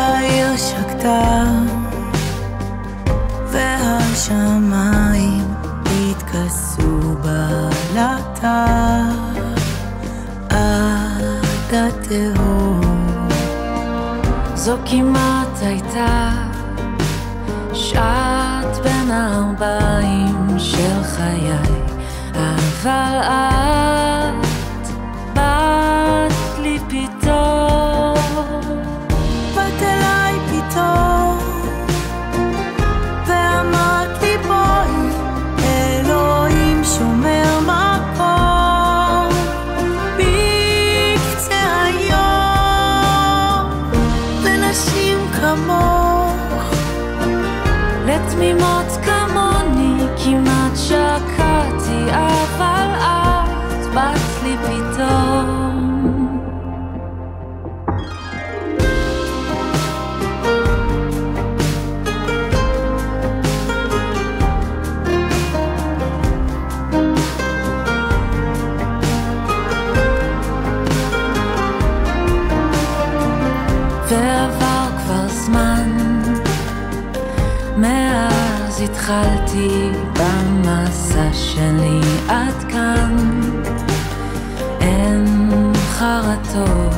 העיר שקטה והשמיים התכסו בלטה עד התהום. זו כמעט הייתה שעת בין הארבעים של חיי, אבל את באת לי פתאום, באת אליי פתאום ואמרת לי בואי, אלוהים שומר מקום בקצה היום לנשים כמוך, לתמימות כמוני כמעט שקעתי, אבל את באת לי פתאום. ועבר כבר זמן מאז התחלתי במסע שלי עד כאן, אין חרטות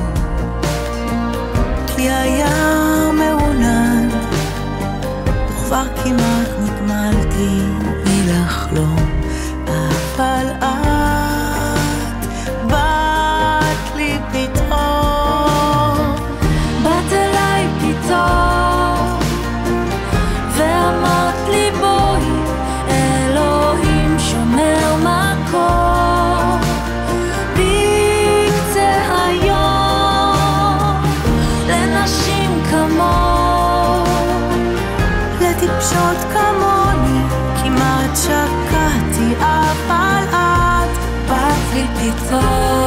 כי היה מעונן, וכבר כמעט נגמלתי מלחלום, אבל את באת לי פתאום, באת אליי פתאום ואמרת לי בואי, אלוהים שומר מקום בקצה היום לנשים כמוך, לטיפשות כמוני כמעט שקעתי, אבל את באת לי פתאום.